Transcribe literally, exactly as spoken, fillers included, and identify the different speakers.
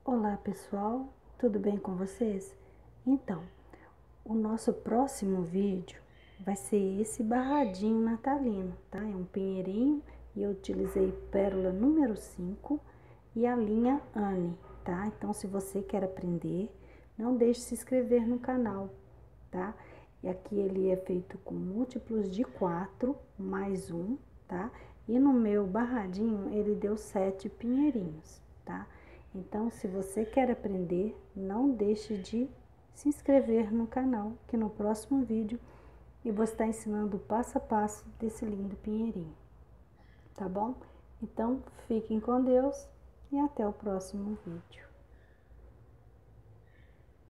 Speaker 1: Olá pessoal, tudo bem com vocês? Então, o nosso próximo vídeo vai ser esse barradinho natalino, tá? É um pinheirinho e eu utilizei pérola número cinco e a linha Anne, tá? Então, se você quer aprender, não deixe de se inscrever no canal, tá? E aqui ele é feito com múltiplos de quatro mais um, tá? E no meu barradinho ele deu sete pinheirinhos, tá? Então, se você quer aprender, não deixe de se inscrever no canal, que no próximo vídeo eu vou estar ensinando o passo a passo desse lindo pinheirinho, tá bom? Então, fiquem com Deus e até o próximo vídeo.